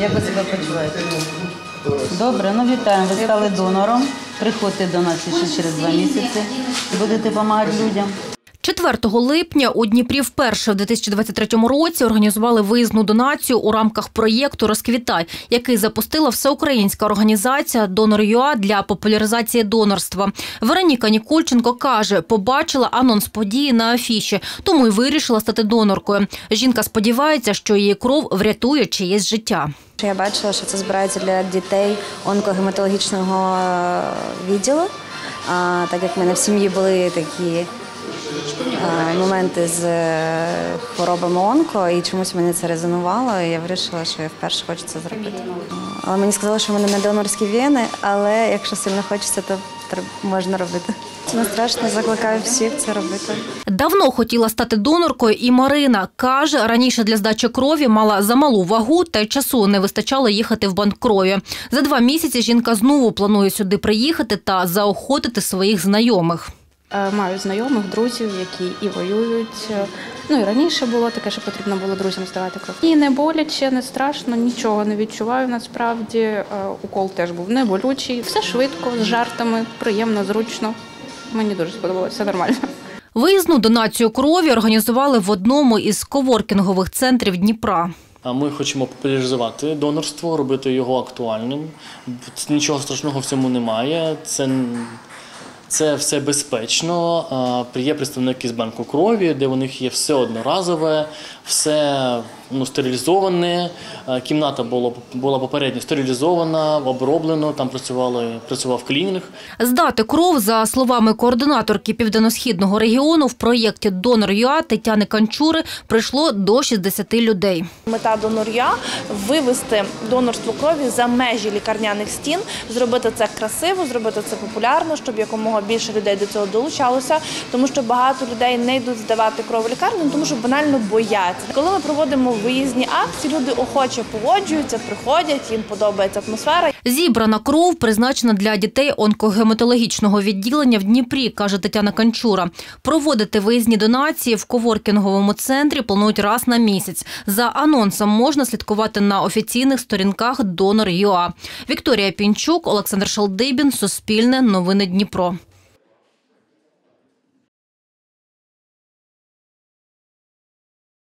Як ви себе почуваєте? Добре, ну вітаємо. Ви стали донором. Приходьте до нас ще через 2 місяці. Будете допомагати людям. 4 липня у Дніпрі вперше в 2023 році організували виїзну донацію у рамках проєкту «Розквітай», який запустила всеукраїнська організація «Донор.ua» для популяризації донорства. Вероніка Нікольченко каже, побачила анонс події на афіші, тому й вирішила стати доноркою. Жінка сподівається, що її кров врятує чиєсь життя. Я бачила, що це збирається для дітей онкогематологічного відділу, так як в мене в сім'ї були такі моменти з хворобами онко, і чомусь мені це резонувало, і я вирішила, що я вперше хочу це зробити. Але мені сказали, що в мене не донорські вени, але якщо сильно хочеться, то можна робити. Це не страшно, закликаю всіх це робити. Давно хотіла стати доноркою і Марина. Каже, раніше для здачі крові мала замалу вагу та й часу не вистачало їхати в банк крові. За 2 місяці жінка знову планує сюди приїхати та заохотити своїх знайомих. Маю знайомих, друзів, які і воюють. Ну і раніше було таке, що потрібно було друзям здавати кров. І не боляче, не страшно, нічого не відчуваю насправді. Укол теж був не болючий. Все швидко, з жартами, приємно, зручно. Мені дуже сподобалося, все нормально. Виїзну донацію крові організували в одному із коворкінгових центрів Дніпра. Ми хочемо популяризувати донорство, робити його актуальним. Нічого страшного в цьому немає. Це все безпечно. Є представники з банку крові, де у них є все одноразове, все стерилізоване. Кімната була попередньо стерилізована, оброблено, там працював клінінг. Здати кров, за словами координаторки Південно-Східного регіону, в проєкті «Донор.ua» Тетяни Канчури прийшло до 60 людей. Мета «Донор.ua» – вивести донорство крові за межі лікарняних стін, зробити це красиво, зробити це популярно, щоб якомога більше людей до цього долучалося, тому що багато людей не йдуть здавати кров у лікарню, тому що банально бояться. Коли ми проводимо виїзні акції, люди охоче погоджуються, приходять, їм подобається атмосфера. Зібрана кров призначена для дітей онкогематологічного відділення в Дніпрі, каже Тетяна Канчура. Проводити виїзні донації в коворкінговому центрі планують раз на місяць. За анонсом можна слідкувати на офіційних сторінках «Донор.ua». Вікторія Пінчук, Олександр Шалдибін, Суспільне, Новини Дніпро.